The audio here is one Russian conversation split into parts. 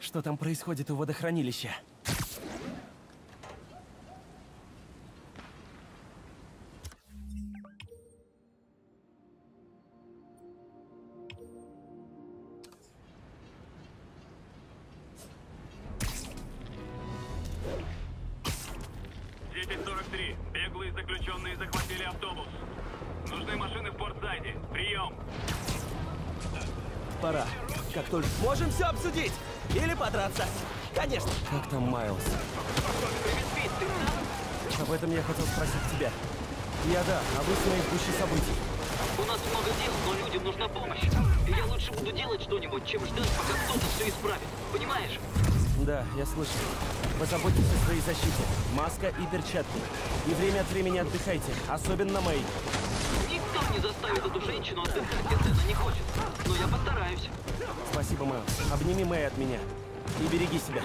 Что там происходит у водохранилища? Беглые заключенные захватили автобус. Нужны машины в Портсайде. Прием. Пора. Как только... Можем все обсудить! Или подраться. Конечно. Как там Майлз? Об этом я хотел спросить тебя. Я да, а вы с моей гуще событий. У нас много дел, но людям нужна помощь. И я лучше буду делать что-нибудь, чем ждать, пока кто-то все исправит. Понимаешь? Да, я слышу. Позаботьтесь о своей защите. Маска и перчатки. И время от времени отдыхайте, особенно Мэй. Никто не заставит эту женщину отдыхать, если она не хочет. Но я постараюсь. Спасибо, Майлз. Обними Мэй от меня. И береги себя.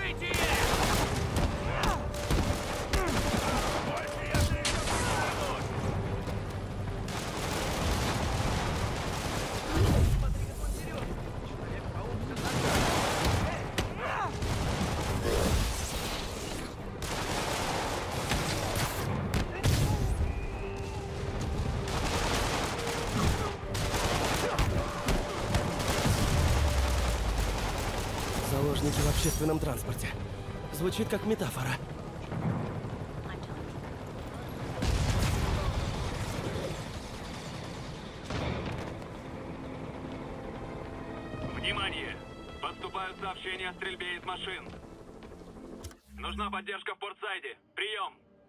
Заложники в общественном транспорте. Звучит как метафора. Внимание! Поступают сообщения о стрельбе из машин. Нужна поддержка в Портсайде. Прием!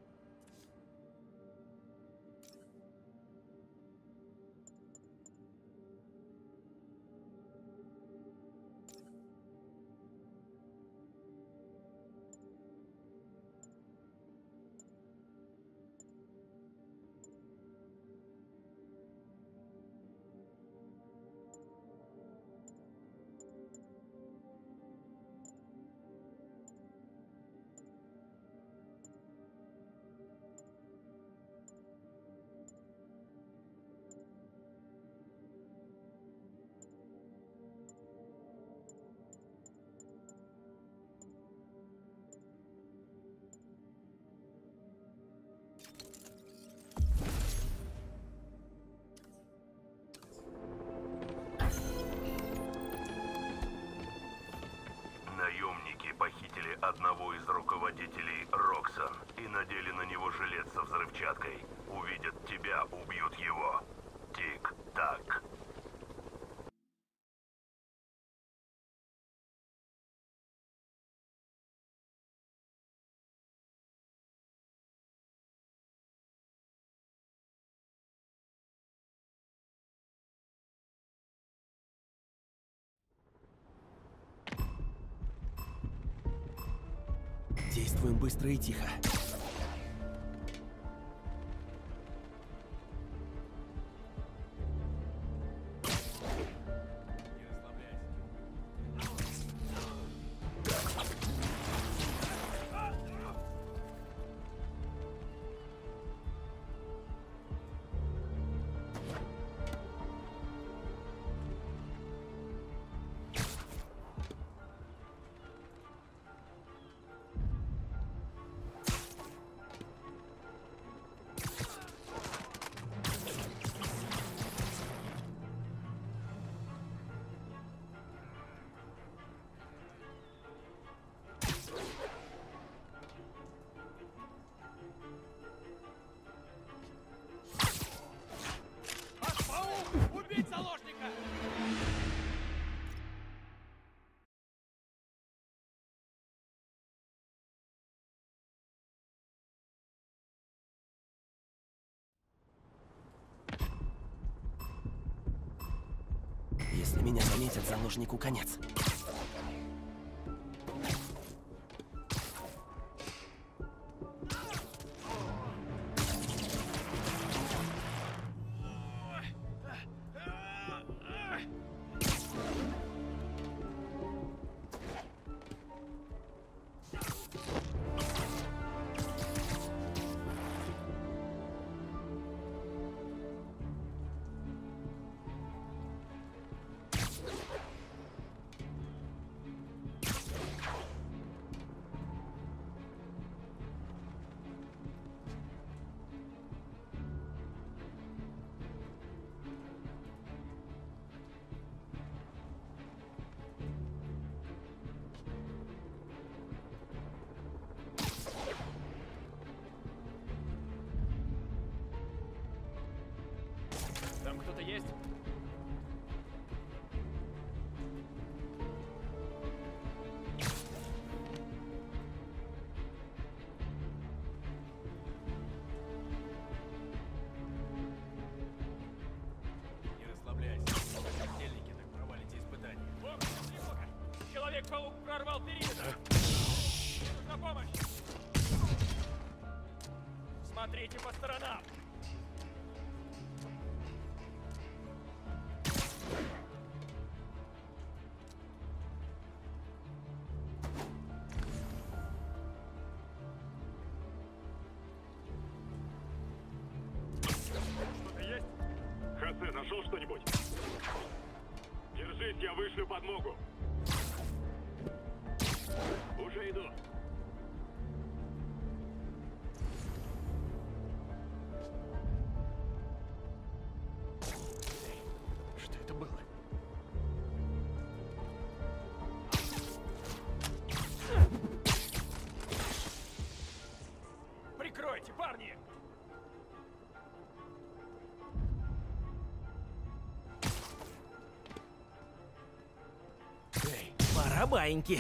Наемники похитили одного из руководителей Роксон и надели на него жилет со взрывчаткой. Увидят тебя, убьют его. Тик-так. Действуем быстро и тихо. Если меня заметят, заложнику конец. Человек-паук прорвал периметр. Нужна помощь. Смотрите по сторонам. Что-то есть? Хосе, нашел что-нибудь? Держись, я вышлю подмогу. Уже иду. Что это было? Прикройте, парни! Эй, пора баиньки.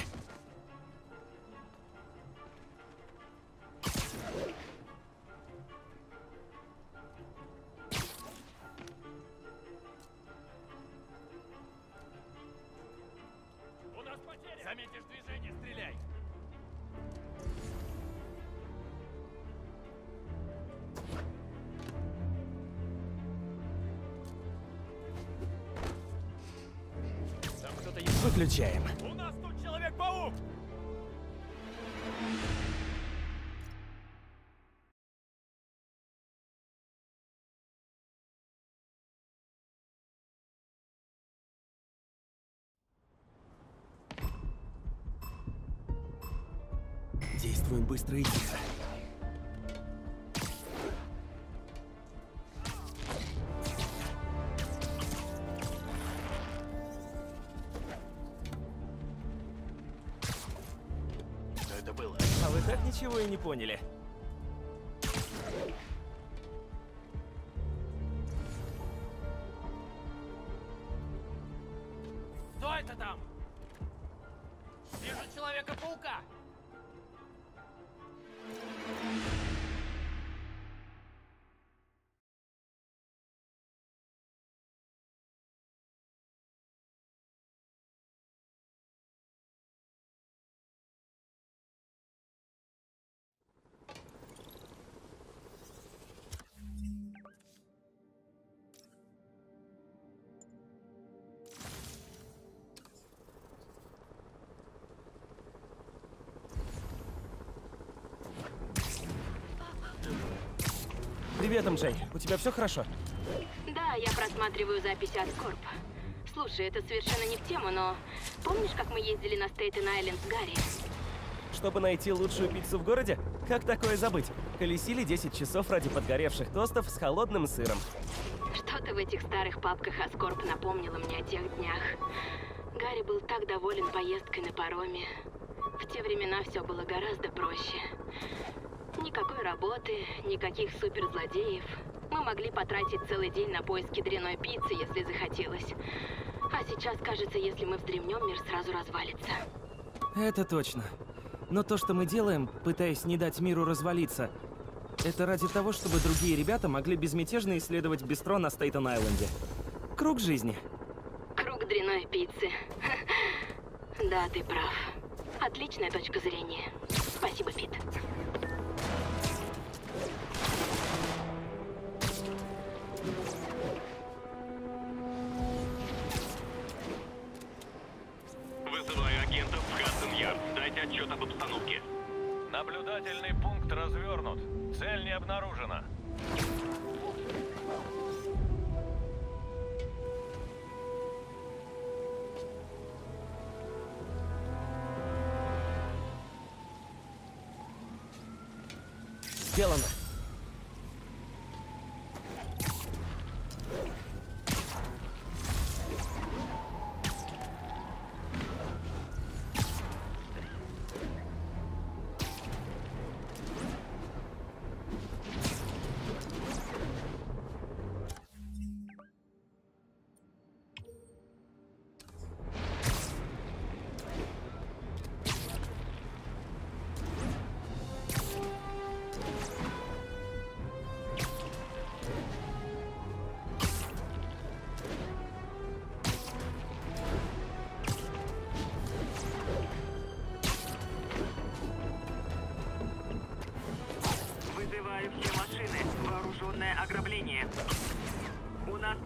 У нас потери! Заметишь движение, стреляй! Там кто-то есть. Выключаем. У нас тут Человек-паук! Действуем быстро и тихо. Что это было? А вы так ничего и не поняли. Кто это там? Вижу Человека-паука! Привет, МJ. У тебя все хорошо? Да, я просматриваю записи от Скорп. Слушай, это совершенно не в тему, но помнишь, как мы ездили на Стейтен-Айленд с Гарри? Чтобы найти лучшую пиццу в городе? Как такое забыть? Колесили 10 часов ради подгоревших тостов с холодным сыром. Что-то в этих старых папках о Скорп напомнило мне о тех днях. Гарри был так доволен поездкой на пароме. В те времена все было гораздо проще. Никакой работы, никаких суперзлодеев. Мы могли потратить целый день на поиски дрянной пиццы, если захотелось. А сейчас, кажется, если мы вздремнем, мир сразу развалится. Это точно. Но то, что мы делаем, пытаясь не дать миру развалиться, это ради того, чтобы другие ребята могли безмятежно исследовать бистро на Стейтен-Айленде. Круг жизни. Круг дрянной пиццы. Да, ты прав. Отличная точка зрения. Спасибо, Пит. Вызываю агентов в Хадсон-Ярд. Дайте отчет об обстановке. Наблюдательный пункт развернут. Цель не обнаружена. Сделано.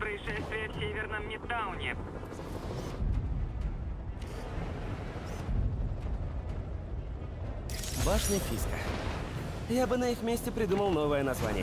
происшествие в Северном Мидтауне. Башня Фиска. Я бы на их месте придумал новое название.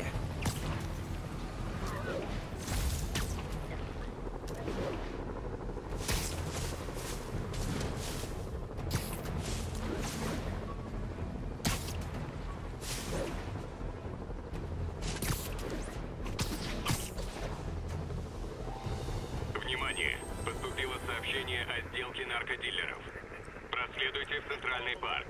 Внимание! Поступило сообщение о сделке наркодилеров. Проследуйте в Центральный парк.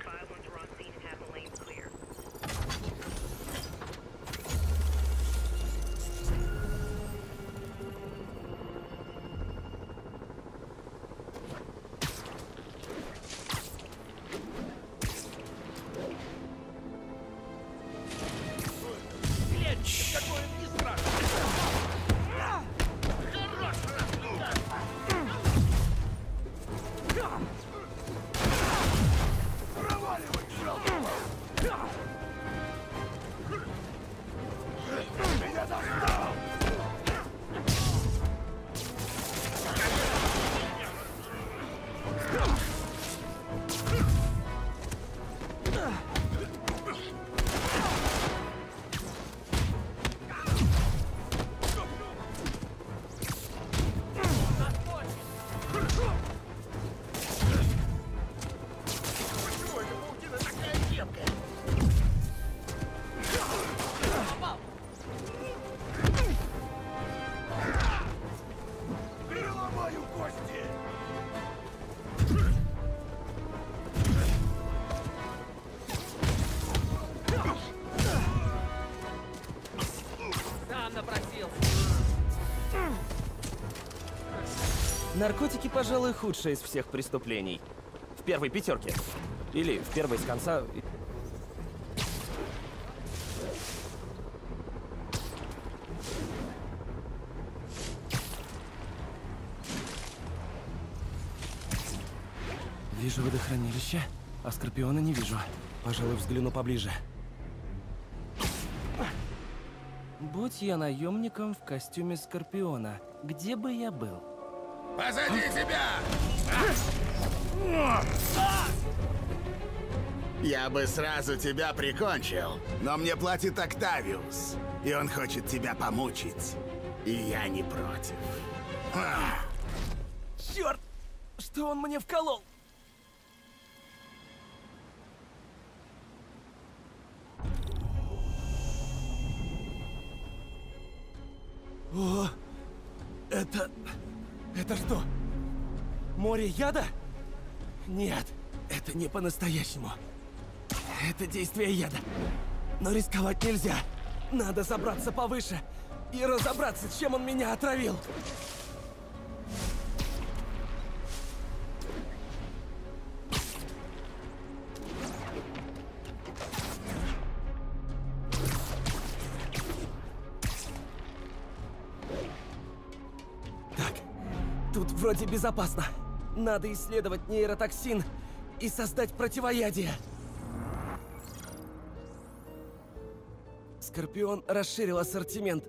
Наркотики, пожалуй, худшее из всех преступлений. В первой пятерке. Или в первой с конца. Вижу водохранилище, а Скорпиона не вижу. Пожалуй, взгляну поближе. Будь я наемником в костюме Скорпиона, где бы я был? Позади тебя! Я бы сразу тебя прикончил, но мне платит Октавиус, и он хочет тебя помучить. И я не против. Черт! Что он мне вколол? О, это что? Море яда? Нет, это не по-настоящему. Это действие яда. Но рисковать нельзя. Надо забраться повыше и разобраться, чем он меня отравил. Тут вроде безопасно. Надо исследовать нейротоксин и создать противоядие. Скорпион расширил ассортимент.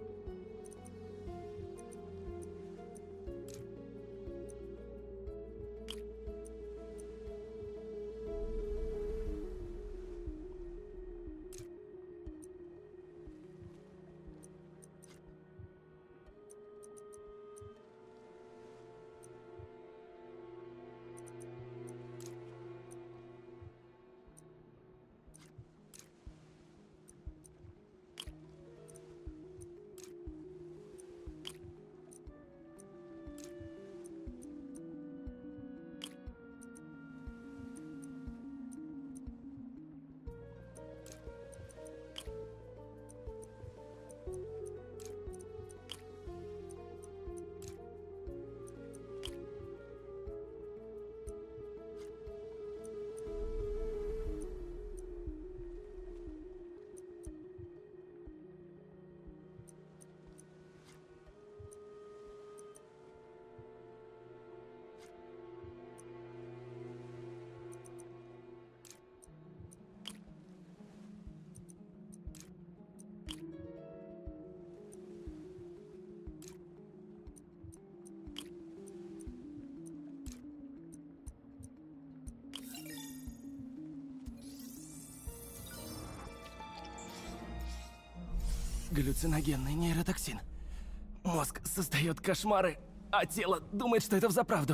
Галлюциногенный нейротоксин. Мозг создает кошмары, а тело думает, что это взаправду.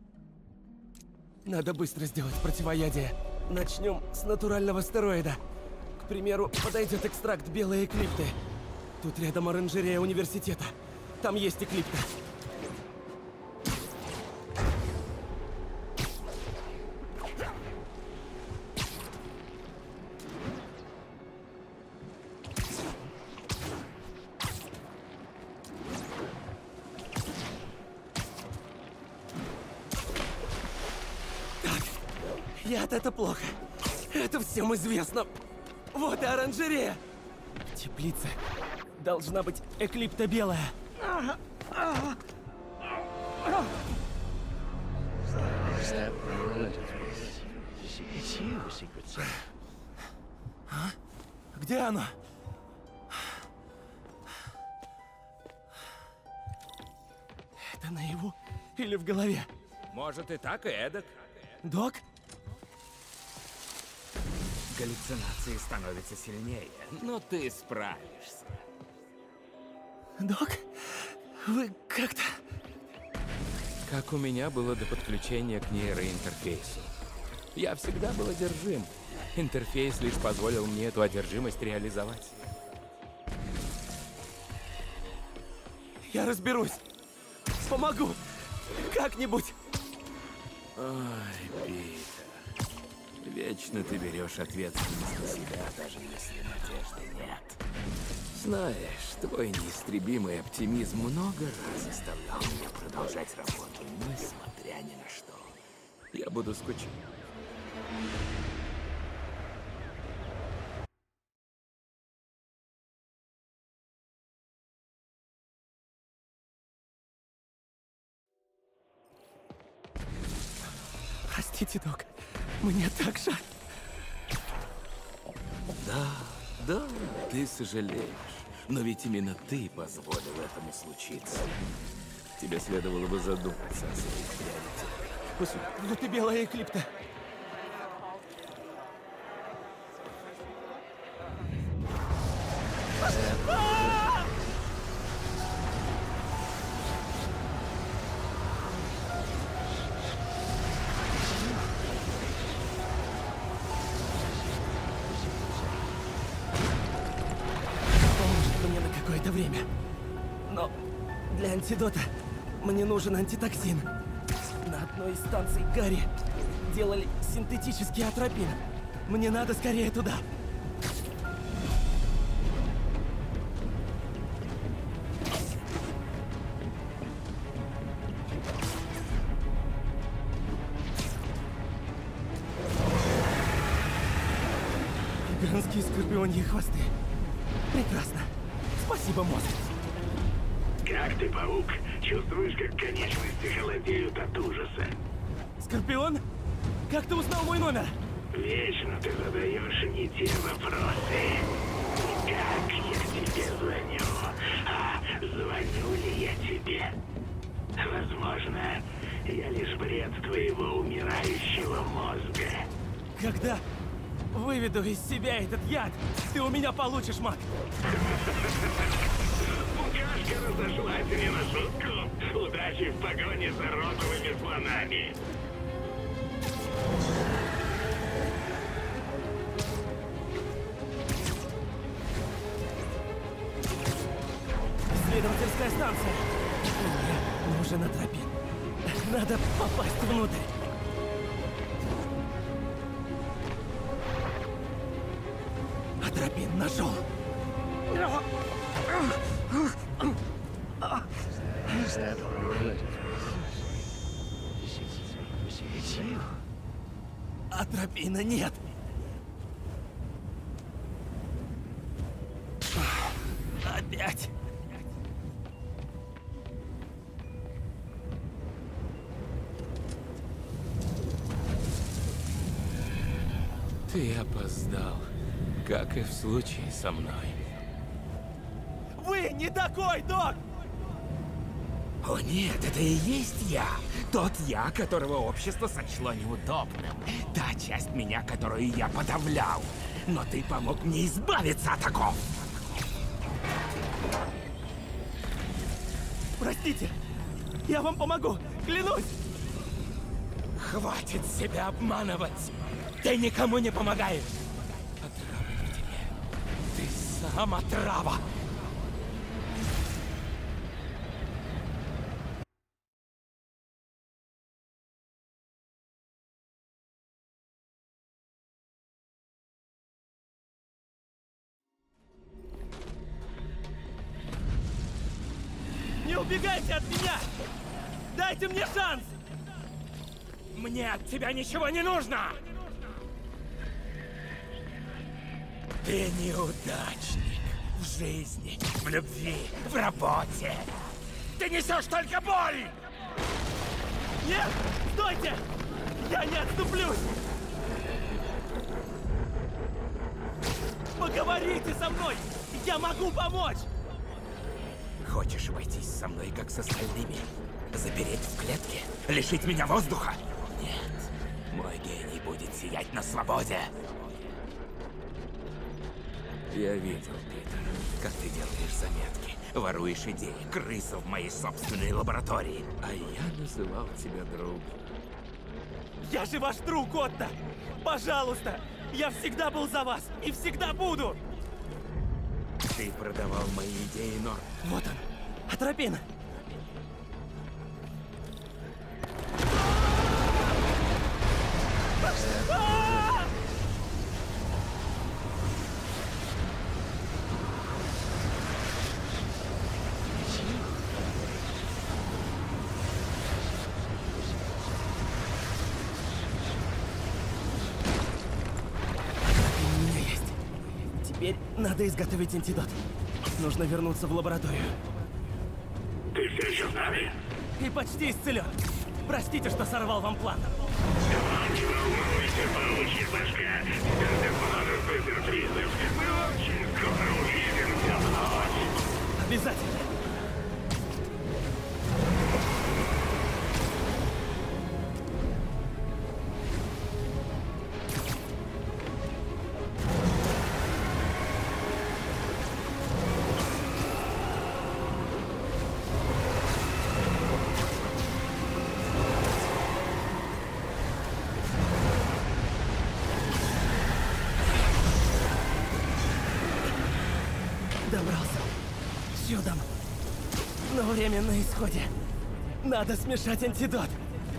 Надо быстро сделать противоядие. Начнем с натурального стероида. К примеру, подойдет экстракт белой эклипты. Тут рядом оранжерея университета. Там есть эклипта. Яд — это плохо. Это всем известно. Вот и оранжерея. В теплице должна быть эклипта белая. А? Где оно? Это наяву или в голове? Может и так, и эдак. Док? Галлюцинации становятся сильнее, но ты справишься. Док? Вы как-то... Как у меня было до подключения к нейроинтерфейсу. Я всегда был одержим. Интерфейс лишь позволил мне эту одержимость реализовать. Я разберусь. Помогу. Как-нибудь. Ой, Питер. Вечно ты берешь ответственность на себя, даже если надежды нет. Знаешь, твой неистребимый оптимизм много раз заставлял меня продолжать работу, несмотря ни на что. Я буду скучать. Простите, док. Мне так жаль. Да, ты сожалеешь. Но ведь именно ты позволил этому случиться. Тебе следовало бы задуматься о своих приоритетах. Вот и белая эклипта. Время. Но для антидота мне нужен антитоксин. На одной из станций Гарри делали синтетический атропин. Мне надо скорее туда. Гигантские скорпионьи хвосты. Прекрасно. Спасибо, мозг. Как ты, паук? Чувствуешь, как конечности холодеют от ужаса? Скорпион? Как ты узнал мой номер? Вечно ты задаешь не те вопросы. И как я тебе звоню? А звоню ли я тебе? Возможно, я лишь бред твоего умирающего мозга. Когда выведу из себя этот яд, ты у меня получишь, маг. Букашка разошлась не на шутку. Удачи в погоне за розовыми слонами. Исследовательская станция. Мне нужен атропин. Надо попасть внутрь. Атропин нашел. Атропина нет. Опять. Ты опоздал, как и в случае со мной. Вы не такой, док! О нет, это и есть я. Тот я, которого общество сочло неудобным. Та часть меня, которую я подавлял. Но ты помог мне избавиться от оков. Простите! Я вам помогу! Клянусь! Хватит себя обманывать! Ты никому не помогаешь! Отравлю тебе! Ты сам отрава! Не убегайте от меня! Дайте мне шанс! Мне от тебя ничего не нужно! Ты неудачник в жизни, в любви, в работе. Ты несешь только боль! Нет! Стойте! Я не отступлюсь! Поговорите со мной! Я могу помочь! Хочешь обойтись со мной, как с остальными? Запереть в клетке? Лишить меня воздуха? Нет. Мой гений будет сиять на свободе. Я видел, Питер, как ты делаешь заметки, воруешь идеи, крыса в моей собственной лаборатории. А я называл тебя другом. Я же ваш друг, Отто! Пожалуйста! Я всегда был за вас и всегда буду! Ты продавал мои идеи, но... Вот он! Атропин! Теперь надо изготовить антидот. Нужно вернуться в лабораторию. Ты все еще с нами? И почти исцелен. Простите, что сорвал вам план. Не волнуйся, паучья башка. Впереди множество сюрпризов. Мы очень скоро увидимся вновь. Обязательно. Добрался. Чудом. Но время на исходе. Надо смешать антидот.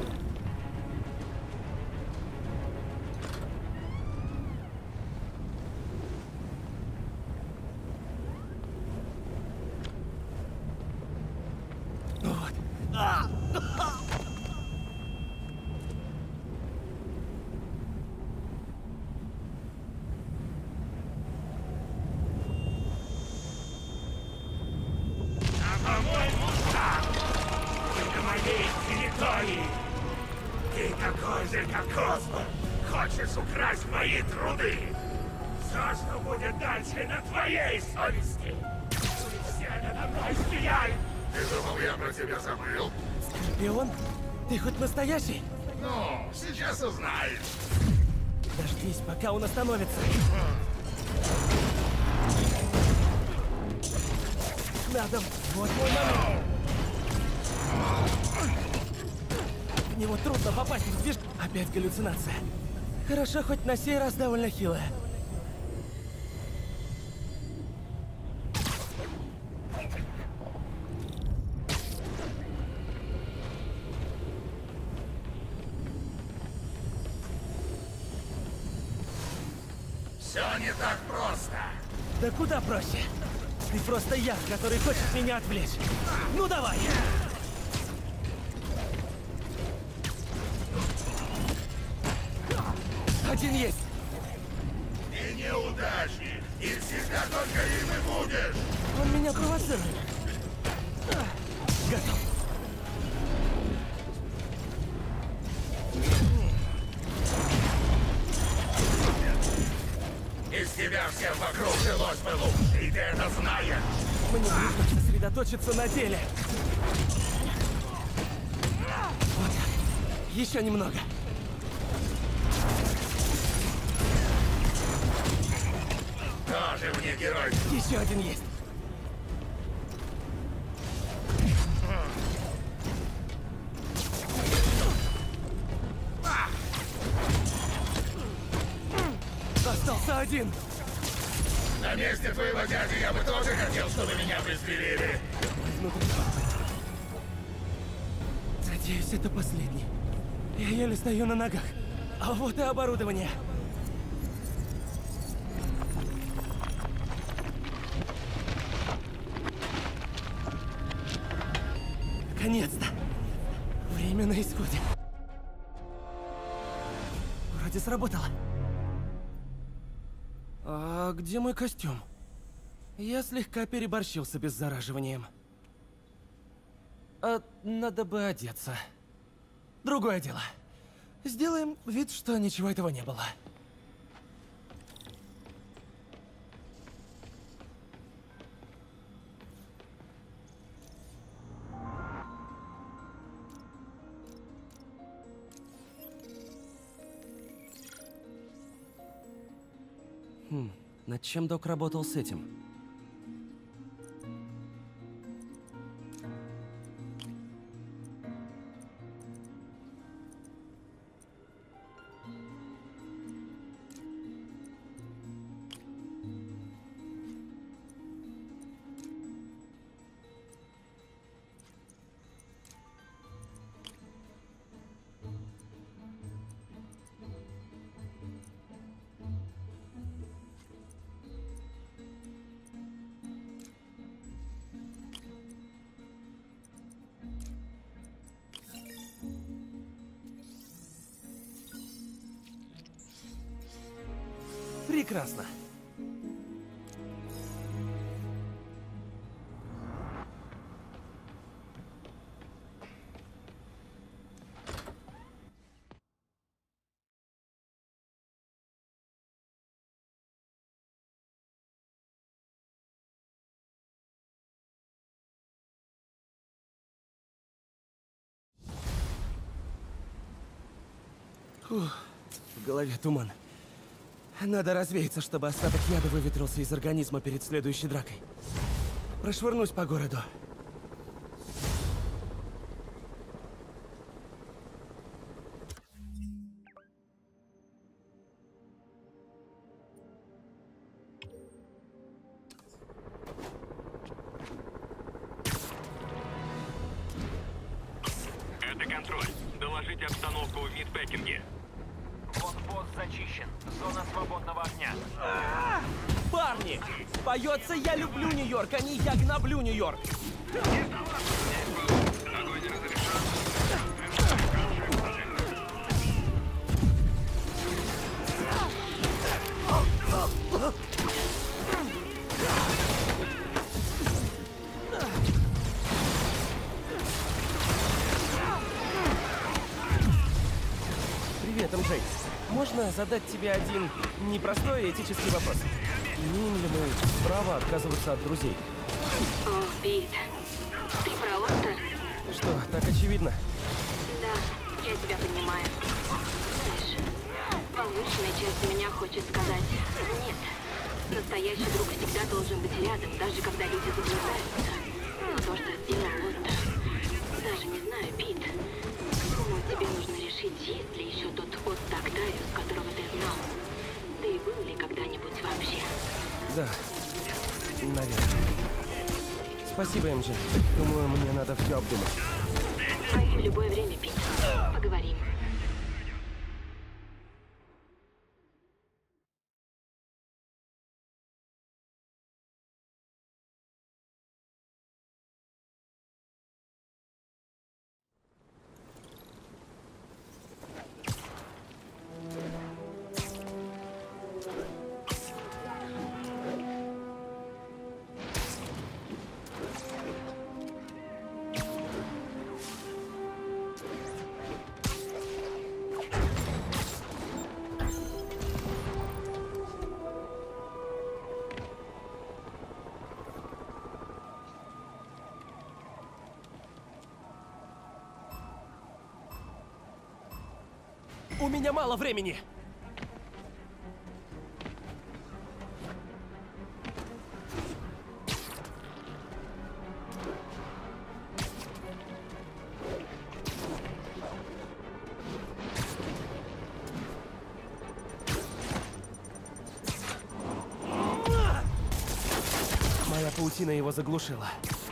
Вот. По-моему, так. Только моей территории. Ты такой же, как Осборн. Хочешь украсть мои труды. Все, что будет дальше, на твоей совести. Все надо мной смеялись. Ты думал, я про тебя забыл? Скорпион? Ты хоть настоящий? Ну, сейчас узнаешь. Дождись, пока он остановится. Надо. Вот мой момент. В него трудно попасть в движ... Опять галлюцинация. Хорошо, хоть на сей раз довольно хилая. Все не так просто. Да куда проще? Ты просто яд, который хочет меня отвлечь. Ну давай! Один есть! Ты неудачник, и всегда только им и будешь. Он меня провоцирует. Готов. Из тебя всем вокруг жилось бы лучше, и ты это знаешь. Мне нужно сосредоточиться на деле. Вот так. Еще немного. Тоже мне герой. Еще один есть. остался один. На месте твоего дяди я бы тоже хотел, чтобы меня пристрелили. Надеюсь, это последний. Я еле стою на ногах. А вот и оборудование. Наконец-то! Время на исходе. Вроде сработало. А где мой костюм? Я слегка переборщил с обеззараживанием. Надо бы одеться. Другое дело. Сделаем вид, что ничего этого не было. Над чем док работал с этим? Прекрасно. Фух, в голове туман. Надо развеяться, чтобы остаток яда выветрился из организма перед следующей дракой. Прошвырнусь по городу. Это контроль. Доложите обстановку в Мидпекинге. Блокпост зачищен. Зона свободного огня. Парни! Поется «Я люблю Нью-Йорк», а не «Я гноблю Нью-Йорк». Привет, МJ. Можно задать тебе один непростой этический вопрос? Имеем ли мы право отказываться от друзей? О, Пит. Ты про Лоста? Что, так очевидно? Да, я тебя понимаю. Знаешь, возвышенная часть меня хочет сказать нет. Настоящий друг всегда должен быть рядом, даже когда люди заблуждаются. Но то, что сделал Лоста, даже не знаю, Пит. Думаю, тебе нужно решить, есть ли еще тот Отто Октавиус, которого ты знал. Да и был ли когда-нибудь вообще? Да, наверное. Спасибо, МJ. Думаю, мне надо все обдумать. В любое время, Пит. Поговорим. У меня мало времени! паутина его заглушила.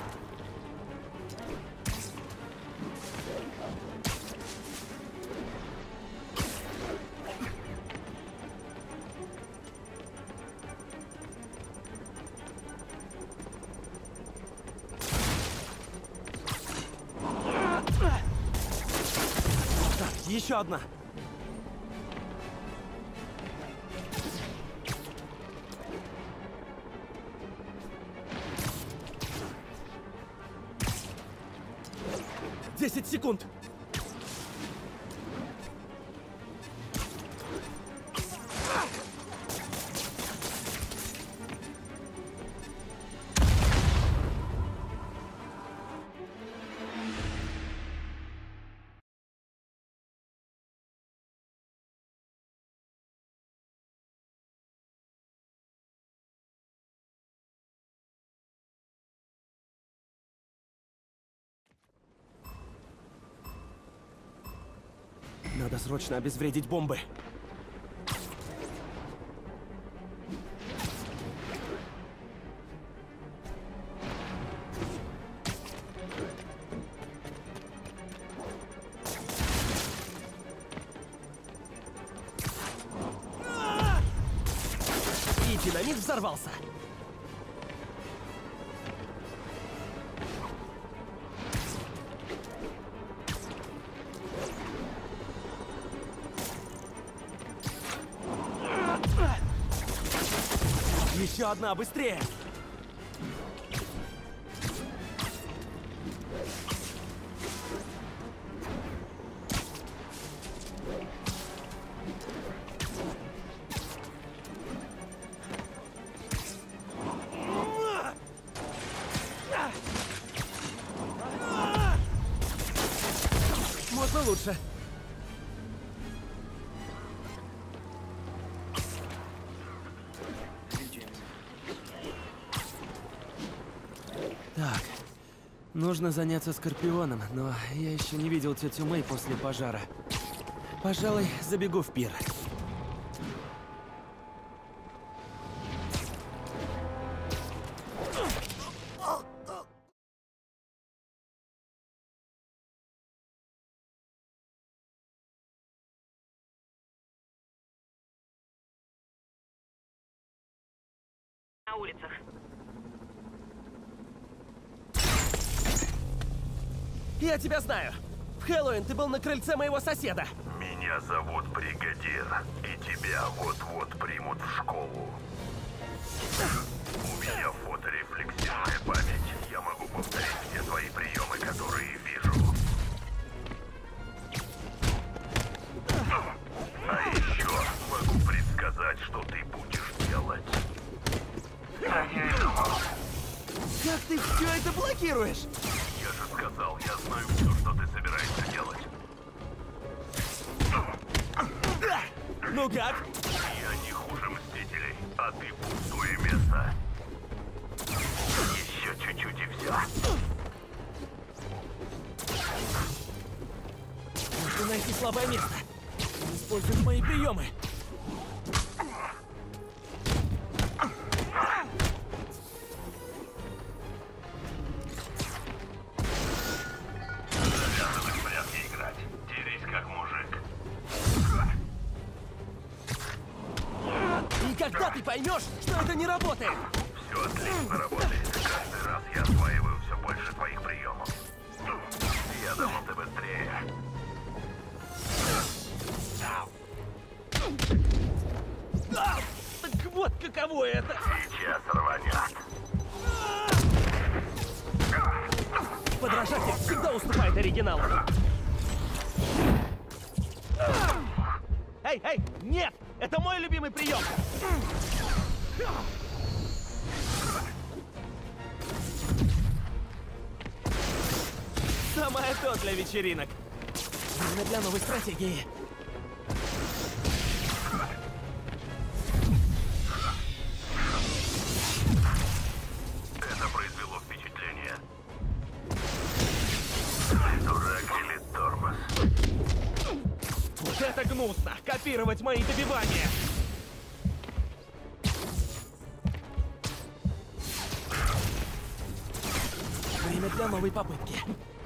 Так, еще одна. Десять секунд. Надо срочно обезвредить бомбы. И динамит взорвался. Еще одна, быстрее! Можно лучше. Так, нужно заняться Скорпионом, но я еще не видел тетю Мэй после пожара. Пожалуй, забегу в пир. На улицах. Я тебя знаю! В Хэллоуин ты был на крыльце моего соседа! Меня зовут Бригадир, и тебя вот-вот примут в школу. У меня фоторефлексивная память. Я могу повторить все твои приемы, которые вижу. А еще могу предсказать, что ты будешь делать. Как ты все это блокируешь? Я же сказал, я знаю все, что ты собираешься делать. Ну как? Я не хуже Мстителей, а ты пустое место. Еще чуть-чуть и все. Нужно найти слабое место. Используй мои приемы. Завязывай в прятки играть. Дерись как мужик. И когда ты поймешь, что это не работает? Все отлично работает. Каждый раз я осваиваю все больше твоих приемов. Я думал, ты быстрее. Так вот каково это! Сейчас рванет. Подражатель всегда уступает оригиналу. Эй, эй, нет! Это мой любимый прием! Самое то для вечеринок. Именно для новой стратегии. Это произвело впечатление. Дурак или тормоз? Вот это гнусно! Копировать мои добивания! для новой попытки.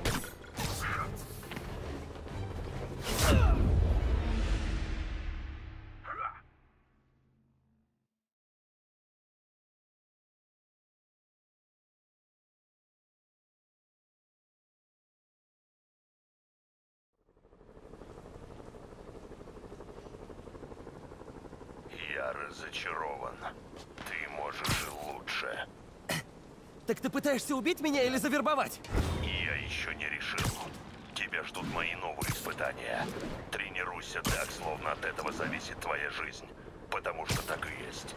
Я разочарован. Ты можешь и лучше. Так ты пытаешься убить меня или завербовать? Я еще не решил. Тебя ждут мои новые испытания. Тренируйся так, словно от этого зависит твоя жизнь. Потому что так и есть.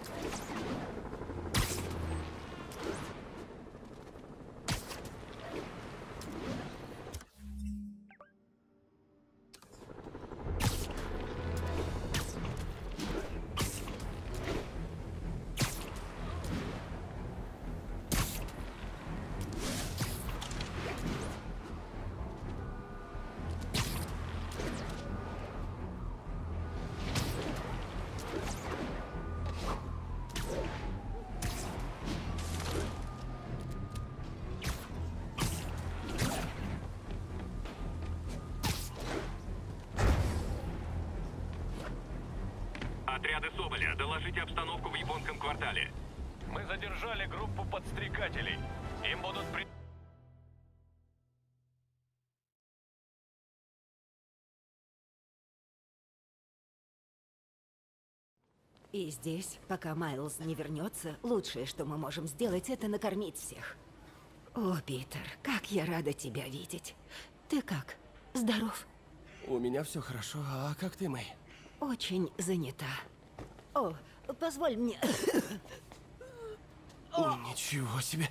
Отряды Соболя, доложите обстановку в японском квартале. Мы задержали группу подстрекателей. Им будут при... И здесь, пока Майлз не вернется, лучшее, что мы можем сделать, это накормить всех. О, Питер, как я рада тебя видеть. Ты как? Здоров? У меня все хорошо, а как ты, Мэй? Очень занята. О, позволь мне... Ничего себе.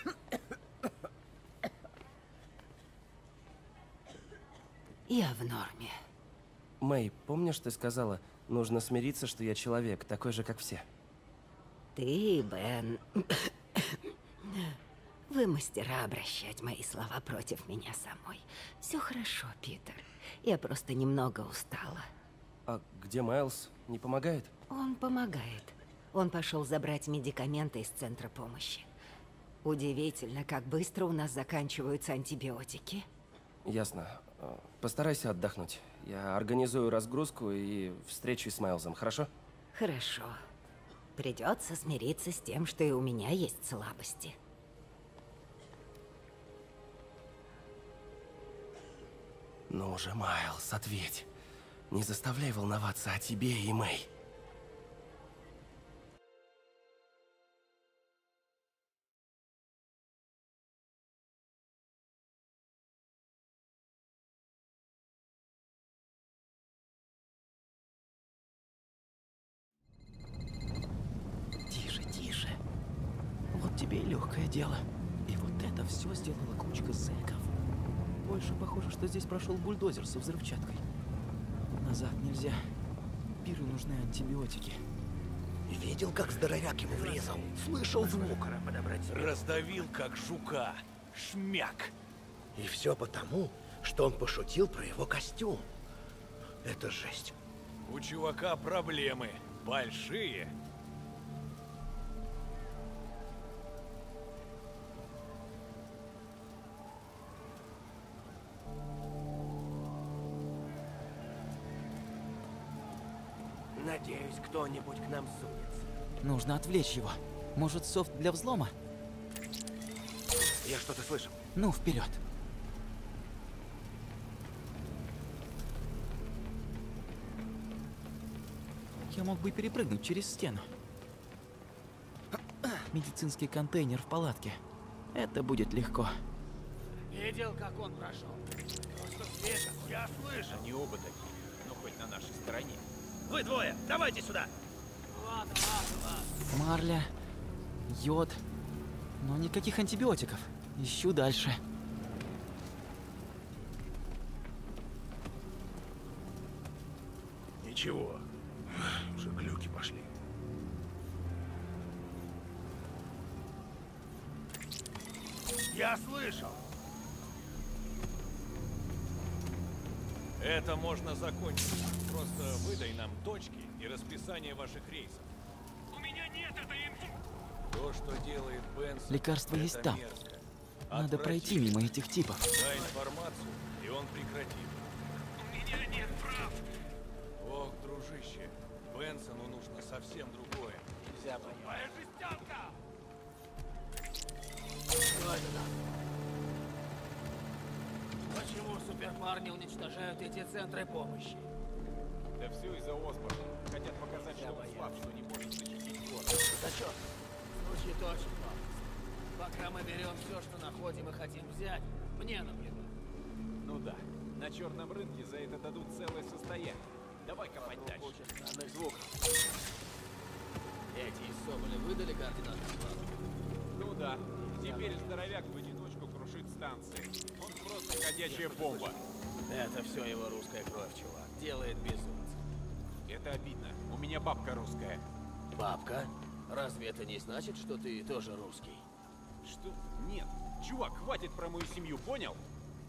Я в норме. Мэй, помнишь, ты сказала, нужно смириться, что я человек, такой же, как все? Ты и Бен... Вы мастера обращать мои слова против меня самой. Все хорошо, Питер. Я просто немного устала. А где Майлз? Не помогает? Он помогает. Он пошел забрать медикаменты из центра помощи. Удивительно, как быстро у нас заканчиваются антибиотики. Ясно. Постарайся отдохнуть. Я организую разгрузку и встречу с Майлзом, хорошо? Хорошо. Придется смириться с тем, что и у меня есть слабости. Ну же, Майлз, ответь. Не заставляй волноваться о тебе и Мэй. Тише, тише. Вот тебе и легкое дело. И вот это все сделала кучка зэков. Больше похоже, что здесь прошел бульдозер со взрывчаткой. Назад нельзя. Пиру нужны антибиотики. Видел, как здоровяк ему врезал? Слышал звук? Раздавил, как жука. Шмяк. И все потому, что он пошутил про его костюм. Это жесть. У чувака проблемы. Большие. Надеюсь, кто-нибудь к нам сунется. Нужно отвлечь его. Может, софт для взлома? Я что-то слышал. Ну, вперед. Я мог бы перепрыгнуть через стену. Медицинский контейнер в палатке. Это будет легко. Видел, как он прошел? Просто свежо. Я слышал. Они оба такие, но хоть на нашей стороне. Вы двое, давайте сюда! Ладно. Марля, йод, но никаких антибиотиков. Ищу дальше. Ничего, уже глюки пошли. Я слышал! Это можно закончить. Просто выдай нам точки и расписание ваших рейсов. У меня нет этой инфы. То, что делает Бенсон, Лекарство это есть там. мерзко. Надо пройти мимо этих типов. Дай информацию, и он прекратит. У меня нет прав. Ох, дружище, Бенсону нужно совсем другое. Нельзя бояться. Моя жестянка! Что это там? Почему суперпарни уничтожают эти центры помощи? Да все из-за Осборна. Хотят показать, что он слаб, что не может защитить город. Зачет? Звучит очень пафосно. Пока мы берем все, что находим и хотим взять, мне наплевать. Ну да, на черном рынке за это дадут целое состояние. Давай копать дальше. Куча странных звуков. Эти из Соболя выдали координаты склада? Ну да, теперь здоровяк в одиночку крушит станции. Он просто ходячая бомба. Это все его русская кровь, чувак. Делает безумцем. Это обидно. У меня бабка русская. Бабка? Разве это не значит, что ты тоже русский? Что? Нет. Чувак, хватит про мою семью, понял?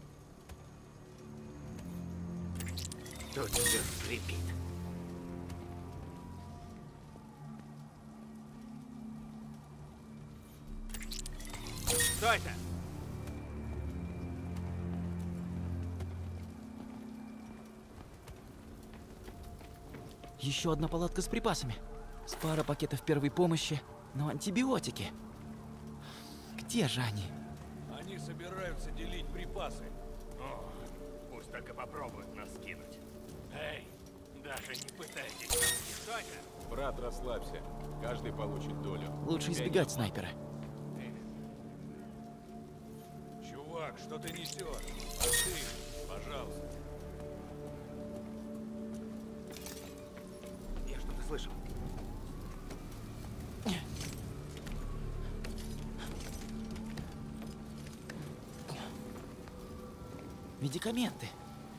Тут все скрипит. Что это? Еще одна палатка с припасами. С пара пакетов первой помощи, но антибиотики. Где же они? Они собираются делить припасы. О, пусть только попробуют нас кинуть. Эй, даже не пытайтесь нас. Что это? Брат, расслабься. Каждый получит долю. Лучше избегать снайпера. Чувак, что ты несешь? Прости, пожалуйста. Я что-то слышал. Медикаменты.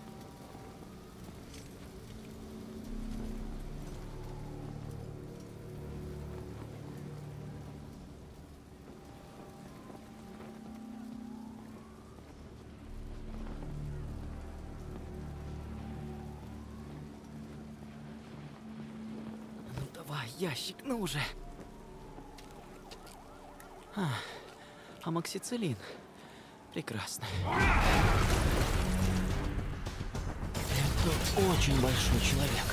Ну давай, ящик, ну уже. Амоксициллин. Прекрасно. Это очень большой человек.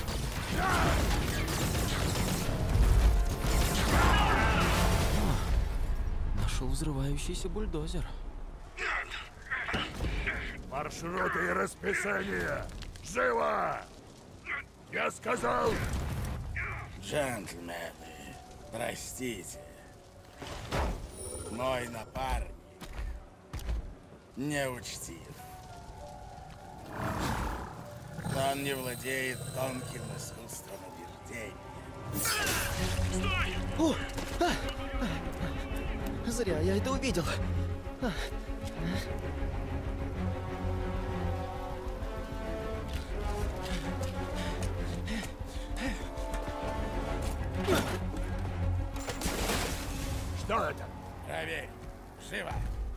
Нашел взрывающийся бульдозер. Маршруты и расписание! Живо! Я сказал! Джентльмены, простите. Мой напарник неучтив. Он не владеет тонким искусством убеждения. О! Зря я это увидел. Что это? Проверь. Живо.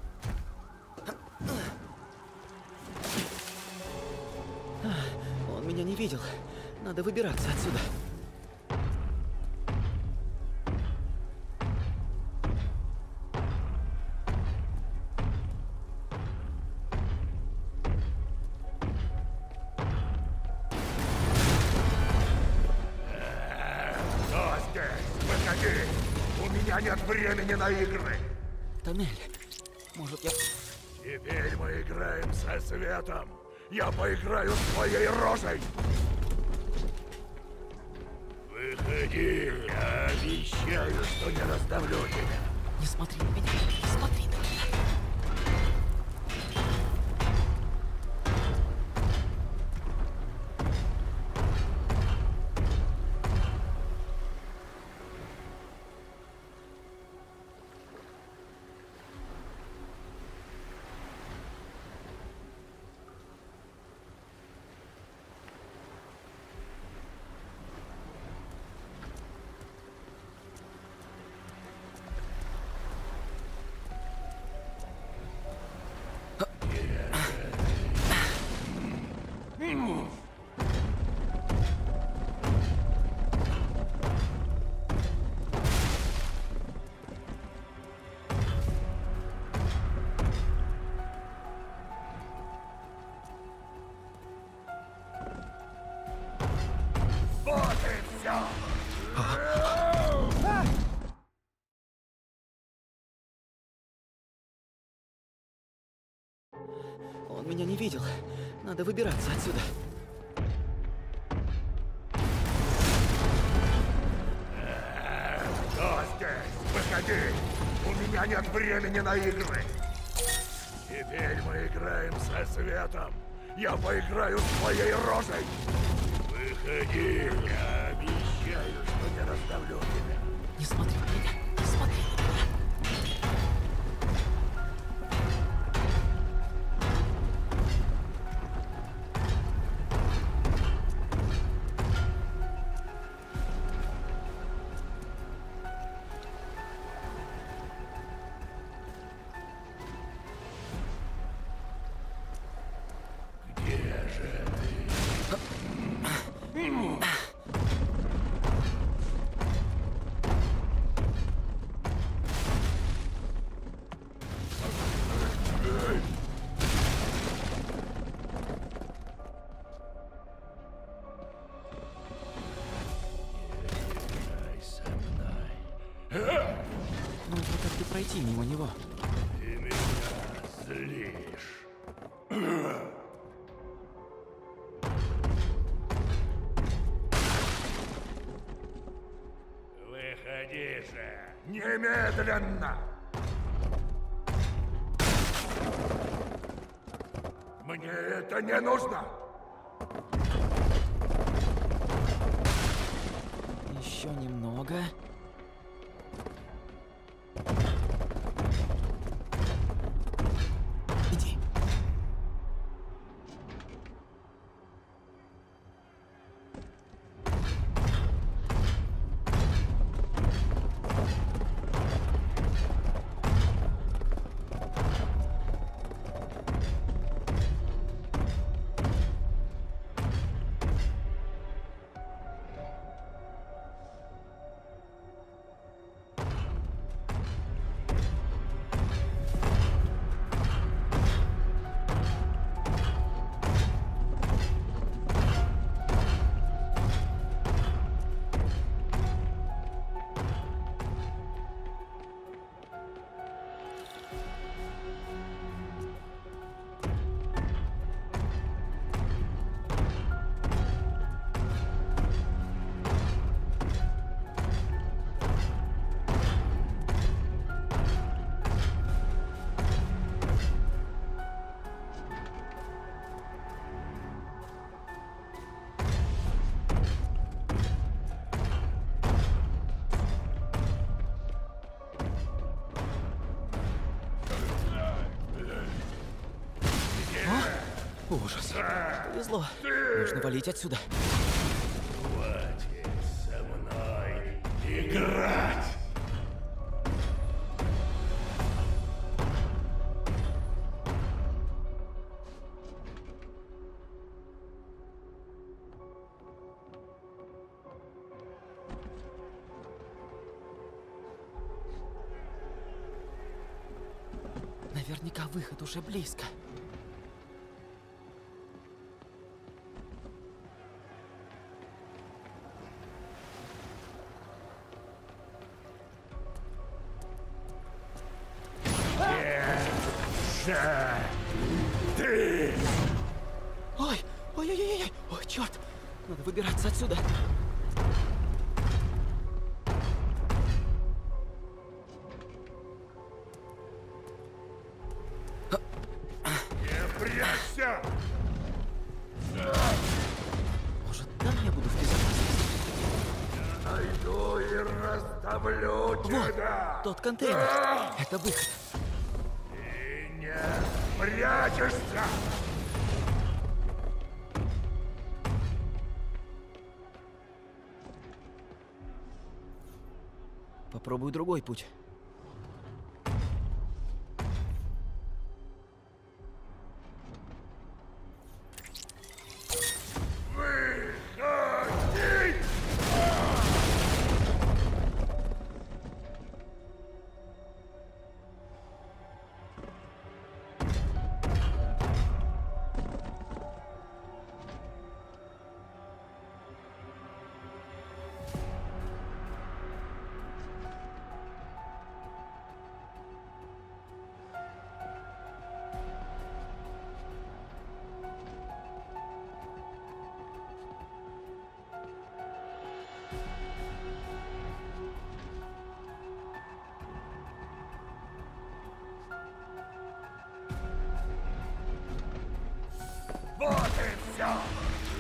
Он меня не видел. Надо выбираться отсюда. Кто здесь? Выходи! У меня нет времени на игры! Тоннель. Может, я... Теперь мы играем со светом! Я поиграю с твоей рожей! Выходи! Я обещаю, что не раздавлю тебя! Не смотри на меня! Не смотри на меня! Он меня не видел. Надо выбираться отсюда. Кто здесь? Выходи! У меня нет времени на игры! Теперь мы играем со светом! Я поиграю с твоей рожей! Выходи! Я обещаю, что не раздавлю тебя! Не смотри на меня! Не смотри на меня! Нужно как-то пройти мимо него. Ты меня злишь. Выходи же! Немедленно! Мне это не нужно! Еще немного. Иди. Ужас. Повезло. Нужно валить отсюда. Хватит со мной играть! Наверняка выход уже близко. Ты! Ой! Ой-ой-ой! Ой, черт! Надо выбираться отсюда. Не прячься! Может, там я буду в безопасности? Я найду и раздавлю тебя! Вот, тот контейнер. Это выход. Ты не прячешься! Попробую другой путь. Выходи!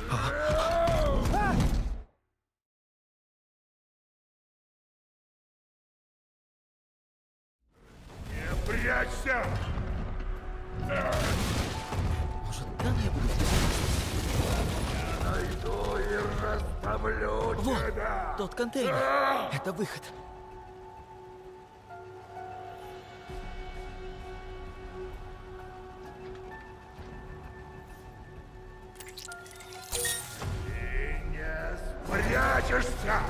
Не прячься! Может, там я буду в безопасности? Я найду и расставлю Вот, тебя! тот контейнер. Это выход. Ты не спрячешься!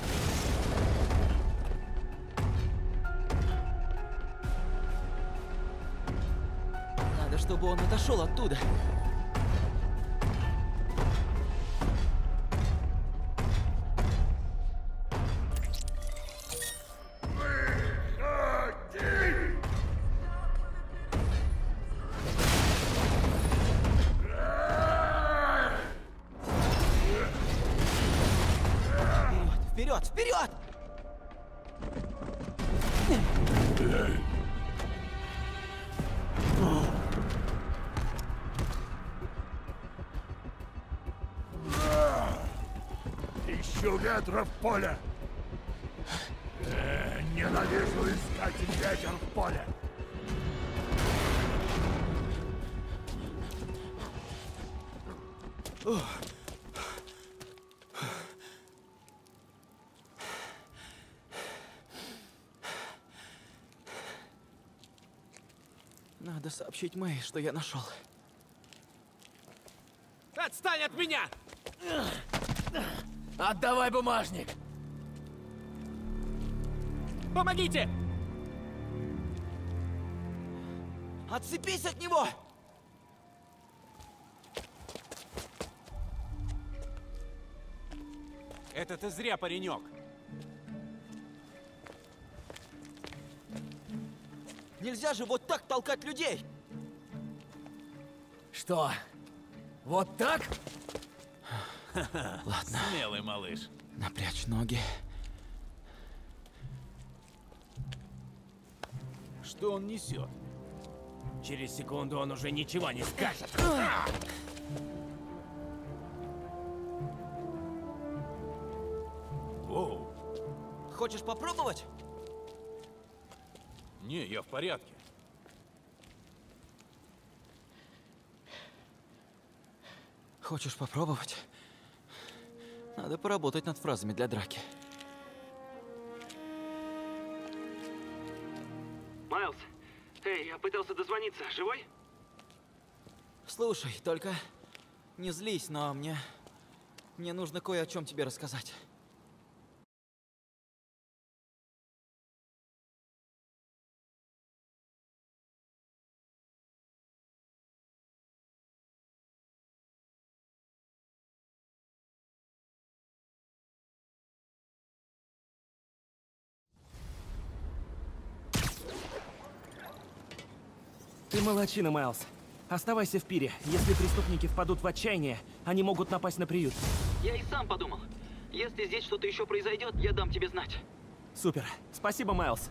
Надо, чтобы он отошел оттуда. Выходи! Вперед, вперед! Ищу ветра в поле. Ненавижу искать ветер в поле. Надо сообщить Мэй, что я нашел. Отстань от меня! Отдавай бумажник! Помогите! Отцепись от него! Это ты зря, паренек. Нельзя же вот так толкать людей! Что? Вот так? Ладно. Смелый малыш. Напрячь ноги. Что он несет? Через секунду он уже ничего не скажет. Воу. Хочешь попробовать? Не, я в порядке. Хочешь попробовать? Надо поработать над фразами для драки. Майлз, эй, я пытался дозвониться. Живой? Слушай, только не злись, но мне нужно кое о чем тебе рассказать. Ты молодчина, Майлз. Оставайся в пире. Если преступники впадут в отчаяние, они могут напасть на приют. Я и сам подумал. Если здесь что-то еще произойдет, я дам тебе знать. Супер. Спасибо, Майлз.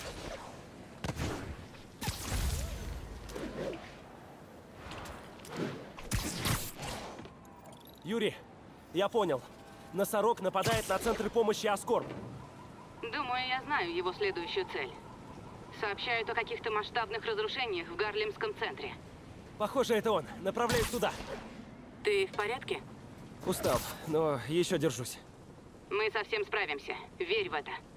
Юрий, я понял. Носорог нападает на центры помощи Аскорб. Думаю, я знаю его следующую цель. Сообщают о каких-то масштабных разрушениях в Гарлемском центре. Похоже, это он. Направляюсь туда. Ты в порядке? Устал, но еще держусь. Мы совсем справимся. Верь в это.